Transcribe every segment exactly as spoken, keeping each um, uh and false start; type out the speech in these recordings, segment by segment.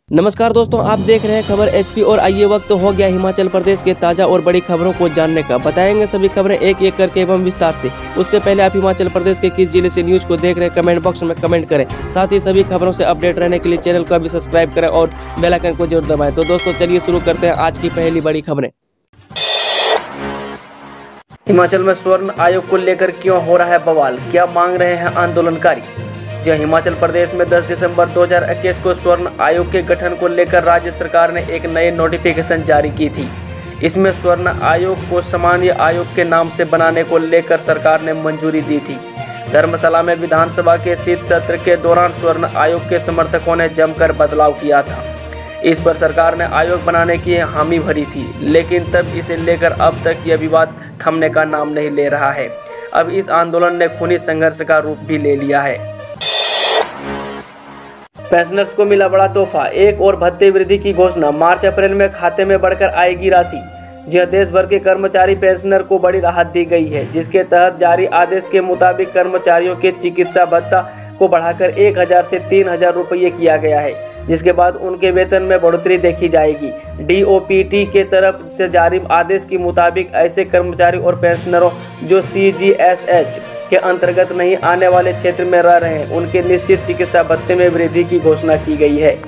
नमस्कार दोस्तों, आप देख रहे हैं खबर एचपी और आइए वक्त हो गया हिमाचल प्रदेश के ताज़ा और बड़ी खबरों को जानने का। बताएंगे सभी खबरें एक एक करके एवं विस्तार से। उससे पहले आप हिमाचल प्रदेश के किस जिले से न्यूज को देख रहे हैं कमेंट बॉक्स में कमेंट करें। साथ ही सभी खबरों से अपडेट रहने के लिए चैनल को अभी सब्सक्राइब करें और बेल आइकन को जरूर दबाएं। तो दोस्तों चलिए शुरू करते हैं आज की पहली बड़ी खबरें। हिमाचल में स्वर्ण आयोग को लेकर क्यों हो रहा है बवाल, क्या मांग रहे हैं आंदोलनकारी। जी हिमाचल प्रदेश में दस दिसंबर दो हज़ार इक्कीस को स्वर्ण आयोग के गठन को लेकर राज्य सरकार ने एक नई नोटिफिकेशन जारी की थी। इसमें स्वर्ण आयोग को सामान्य आयोग के नाम से बनाने को लेकर सरकार ने मंजूरी दी थी। धर्मशाला में विधानसभा के शीत सत्र के दौरान स्वर्ण आयोग के समर्थकों ने जमकर बदलाव किया था। इस पर सरकार ने आयोग बनाने की हामी भरी थी, लेकिन तब इसे लेकर अब तक यह विवाद थमने का नाम नहीं ले रहा है। अब इस आंदोलन ने खूनी संघर्ष का रूप भी ले लिया है। पेंशनर्स को मिला बड़ा तोहफा, एक और भत्ते वृद्धि की घोषणा। मार्च अप्रैल में खाते में बढ़कर आएगी राशि। जी देश भर के कर्मचारी पेंशनर को बड़ी राहत दी गई है, जिसके तहत जारी आदेश के मुताबिक कर्मचारियों के चिकित्सा भत्ता को बढ़ाकर एक हजार से तीन हजार रुपये किया गया है, जिसके बाद उनके वेतन में बढ़ोतरी देखी जाएगी। डीओपीटी के तरफ से जारी आदेश के मुताबिक ऐसे कर्मचारी और पेंशनरों जो सीजीएसएच के अंतर्गत नहीं आने वाले क्षेत्र में रह रहे हैं, उनके निश्चित चिकित्सा भत्ते में वृद्धि की घोषणा की गई है।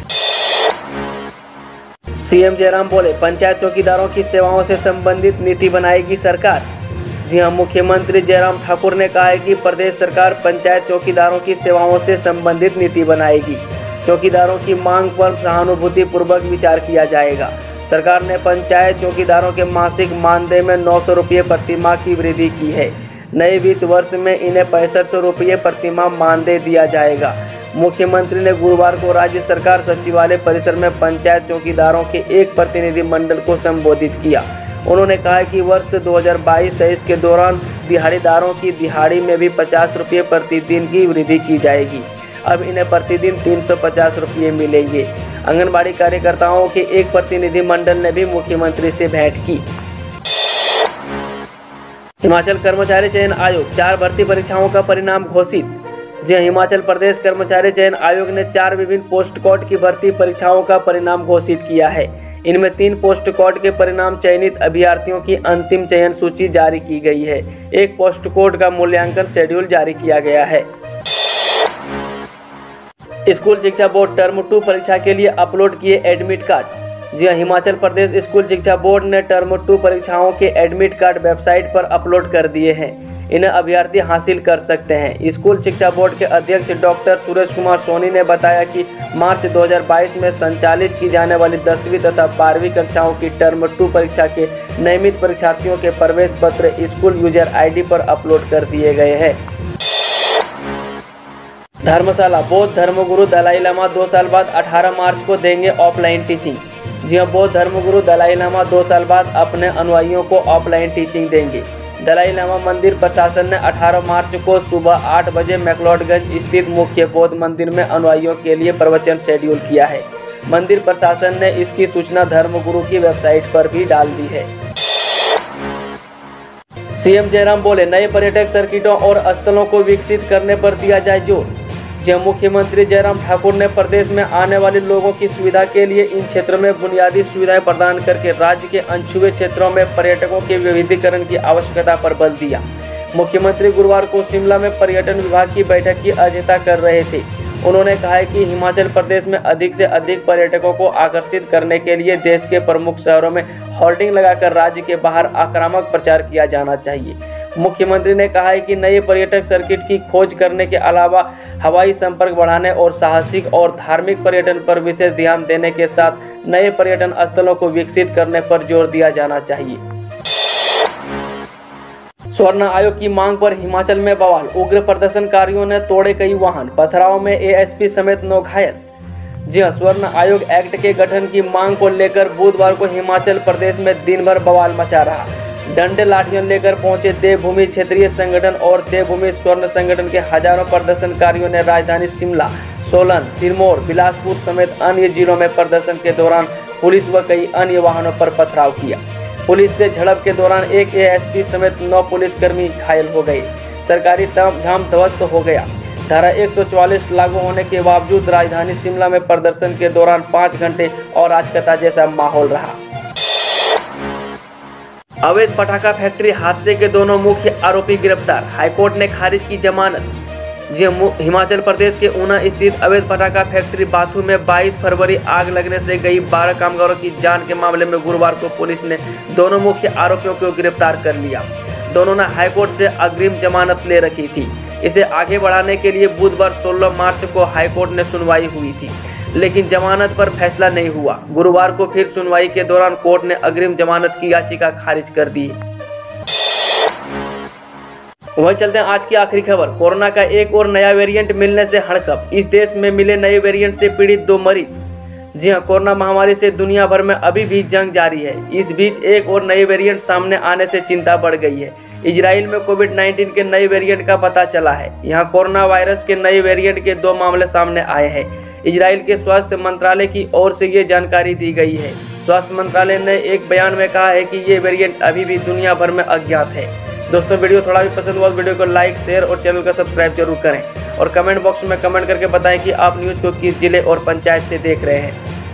सीएम जयराम बोले, पंचायत चौकीदारों की सेवाओं से संबंधित नीति बनाएगी सरकार। जी हां, मुख्यमंत्री जयराम ठाकुर ने कहा है कि प्रदेश सरकार पंचायत चौकीदारों की सेवाओं से संबंधित नीति बनाएगी। चौकीदारों की मांग पर सहानुभूति पूर्वक विचार किया जाएगा। सरकार ने पंचायत चौकीदारों के मासिक मानदेय में नौ सौ रुपये प्रतिमाह की वृद्धि की है। नए वित्त वर्ष में इन्हें पैंसठ सौ रुपये प्रतिमाह मानदेय दिया जाएगा। मुख्यमंत्री ने गुरुवार को राज्य सरकार सचिवालय परिसर में पंचायत चौकीदारों के एक प्रतिनिधि मंडल को संबोधित किया। उन्होंने कहा कि वर्ष दो हज़ार बाईस तेईस के दौरान दिहाड़ीदारों की दिहाड़ी में भी पचास रुपये प्रतिदिन की वृद्धि की जाएगी। अब इन्हें प्रतिदिन तीन सौ पचास रुपये मिलेंगे। आंगनबाड़ी कार्यकर्ताओं के एक प्रतिनिधि मंडल ने भी मुख्यमंत्री से भेंट की। हिमाचल कर्मचारी चयन आयोग चार भर्ती परीक्षाओं का परिणाम घोषित। जी हिमाचल प्रदेश कर्मचारी चयन आयोग ने चार विभिन्न पोस्ट कोड की भर्ती परीक्षाओं का परिणाम घोषित किया है। इनमें तीन पोस्ट कोड के परिणाम चयनित अभ्यर्थियों की अंतिम चयन सूची जारी की गई है। एक पोस्ट कोड का मूल्यांकन शेड्यूल जारी किया गया है। स्कूल शिक्षा बोर्ड टर्म टू परीक्षा के लिए अपलोड किए एडमिट कार्ड। जी हाँ, हिमाचल प्रदेश स्कूल शिक्षा बोर्ड ने टर्म टू परीक्षाओं के एडमिट कार्ड वेबसाइट पर अपलोड कर दिए हैं। इन्हें अभ्यर्थी हासिल कर सकते हैं। स्कूल शिक्षा बोर्ड के अध्यक्ष डॉक्टर सुरेश कुमार सोनी ने बताया कि मार्च दो हज़ार बाईस में संचालित की जाने वाली दसवीं तथा बारहवीं कक्षाओं की टर्म टू परीक्षा के नियमित परीक्षार्थियों के प्रवेश पत्र स्कूल यूजर आईडी पर अपलोड कर दिए गए हैं। धर्मशाला बौद्ध धर्मगुरु दलाई लामा दो साल बाद अठारह मार्च को देंगे ऑफलाइन टीचिंग। जी हां, बौद्ध धर्मगुरु दलाई लामा दो साल बाद अपने अनुयायियों को ऑफलाइन टीचिंग देंगे। दलाई लामा मंदिर प्रशासन ने अठारह मार्च को सुबह आठ बजे मैक्लोडगंज स्थित मुख्य बौद्ध मंदिर में अनुयायियों के लिए प्रवचन शेड्यूल किया है। मंदिर प्रशासन ने इसकी सूचना धर्मगुरु की वेबसाइट पर भी डाल दी है। सीएम जयराम बोले, नए पर्यटक सर्किटों और स्थलों को विकसित करने पर दिया जाए जोर। जब मुख्यमंत्री जयराम ठाकुर ने प्रदेश में आने वाले लोगों की सुविधा के लिए इन क्षेत्रों में बुनियादी सुविधाएं प्रदान करके राज्य के अनछुए क्षेत्रों में पर्यटकों के विविधीकरण की आवश्यकता पर बल दिया। मुख्यमंत्री गुरुवार को शिमला में पर्यटन विभाग की बैठक की अध्यक्षता कर रहे थे। उन्होंने कहा है कि हिमाचल प्रदेश में अधिक से अधिक पर्यटकों को आकर्षित करने के लिए देश के प्रमुख शहरों में होर्डिंग लगाकर राज्य के बाहर आक्रामक प्रचार किया जाना चाहिए। मुख्यमंत्री ने कहा है कि नए पर्यटक सर्किट की खोज करने के अलावा हवाई संपर्क बढ़ाने और साहसिक और धार्मिक पर्यटन पर विशेष ध्यान देने के साथ नए पर्यटन स्थलों को विकसित करने पर जोर दिया जाना चाहिए। स्वर्ण आयोग की मांग पर हिमाचल में बवाल, उग्र प्रदर्शनकारियों ने तोड़े कई वाहन, पथराव में एएसपी समेत नौ घायल। जी हां, स्वर्ण आयोग एक्ट के गठन की मांग को लेकर बुधवार को हिमाचल प्रदेश में दिन भर बवाल मचा रहा। डंडे लाठियां लेकर पहुंचे देवभूमि क्षेत्रीय संगठन और देवभूमि स्वर्ण संगठन के हजारों प्रदर्शनकारियों ने राजधानी शिमला, सोलन, सिरमौर, बिलासपुर समेत अन्य जिलों में प्रदर्शन के दौरान पुलिस व कई अन्य वाहनों पर पथराव किया। पुलिस से झड़प के दौरान एक एएसपी समेत नौ पुलिसकर्मी घायल हो गए। सरकारी तामझाम ध्वस्त हो गया। धारा एक सौ चौवालीस लागू होने के बावजूद राजधानी शिमला में प्रदर्शन के दौरान पाँच घंटे और अराजकता जैसा माहौल रहा। अवैध पटाखा फैक्ट्री हादसे के दोनों मुख्य आरोपी गिरफ्तार, हाईकोर्ट ने खारिज की जमानत। जी हिमाचल प्रदेश के ऊना स्थित अवैध पटाखा फैक्ट्री बाथू में बाईस फरवरी आग लगने से गई बारह कामगारों की जान के मामले में गुरुवार को पुलिस ने दोनों मुख्य आरोपियों को गिरफ्तार कर लिया। दोनों ने हाईकोर्ट से अग्रिम जमानत ले रखी थी। इसे आगे बढ़ाने के लिए बुधवार सोलह मार्च को हाईकोर्ट ने सुनवाई हुई थी, लेकिन जमानत पर फैसला नहीं हुआ। गुरुवार को फिर सुनवाई के दौरान कोर्ट ने अग्रिम जमानत की याचिका खारिज कर दी। वहीं चलते हैं आज की आखिरी खबर। कोरोना का एक और नया वेरिएंट मिलने से हड़कंप, इस देश में मिले नए वेरिएंट से पीड़ित दो मरीज। जी हां, कोरोना महामारी से दुनिया भर में अभी भी जंग जारी है। इस बीच एक और नए वेरिएंट सामने आने से चिंता बढ़ गई है। इजराइल में कोविड नाइन्टीन के नए वेरिएंट का पता चला है। यहां कोरोना वायरस के नए वेरिएंट के दो मामले सामने आए हैं। इजराइल के स्वास्थ्य मंत्रालय की ओर से ये जानकारी दी गई है। स्वास्थ्य मंत्रालय ने एक बयान में कहा है कि ये वेरिएंट अभी भी दुनिया भर में अज्ञात है। दोस्तों, वीडियो थोड़ा भी पसंद हुआ तो वीडियो को लाइक, शेयर और चैनल को सब्सक्राइब जरूर करें और कमेंट बॉक्स में कमेंट करके बताएं कि आप न्यूज़ को किस जिले और पंचायत से देख रहे हैं।